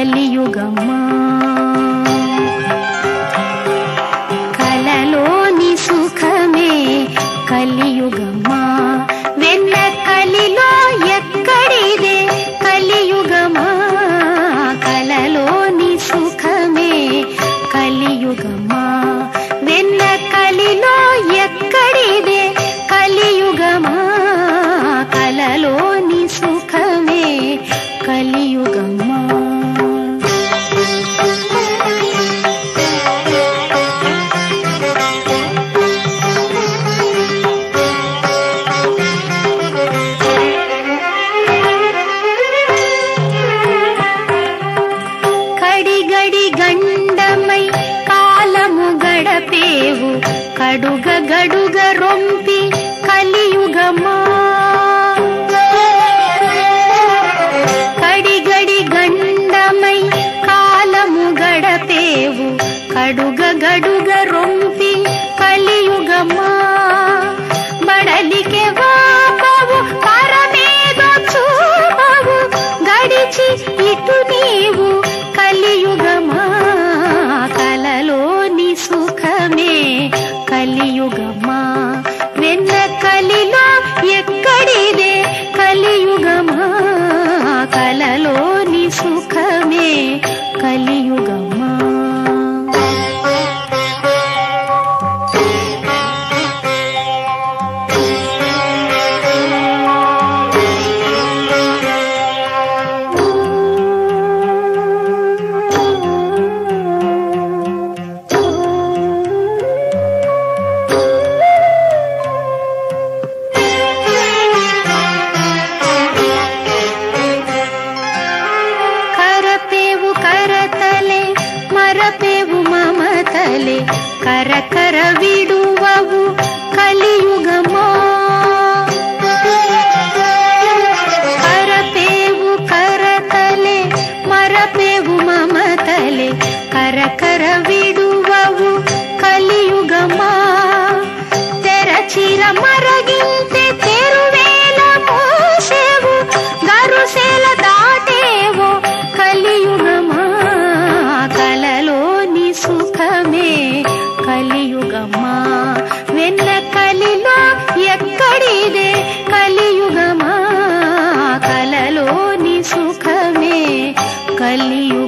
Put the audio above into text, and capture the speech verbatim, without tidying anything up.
కలియుగమ్మా కలలోని సుఖమే కలియుగమ్మా వెన్న కలిలో ఎక్కడిదే కలియుగమా కలలోని సుఖమే కలియుగమా వెన్న కలిలో ఎక్కడిదే కలియుగమా కలలోని సుఖమే కలియుగమా గండమై కాలము గడపేవు కడుగ గడుగ రొంపి కలియుగమా కడిగడి గండమై కాలము గడపేవు కడుగ గడుగ రొంపి కలియుగమా బడలికే వాపవు పరమేదో చూపవు గడిచి ఇటు నీవు కలియుగమా కలలోని సుఖమే కలియుగమా వెన్న కలిలో ఎక్కడిదే కలియుగమా కలలోని సుఖమే కలియుగమా మరపేవు మమతలే కరకర విడువవు కలియుగమా కరపేవు కరతలే మరపేవు మమతలే కరకర విడువవు కలియుగమా తెరచిర మరగింతే తెరువేల మోసేవు గరుసేల దాటేవో కలియుగమా కలలోని సుఖమే కలియుగమా వెన్న కలిలో ఎక్కడిదే కలియుగమా కలలోని సుఖమే కలియుగమా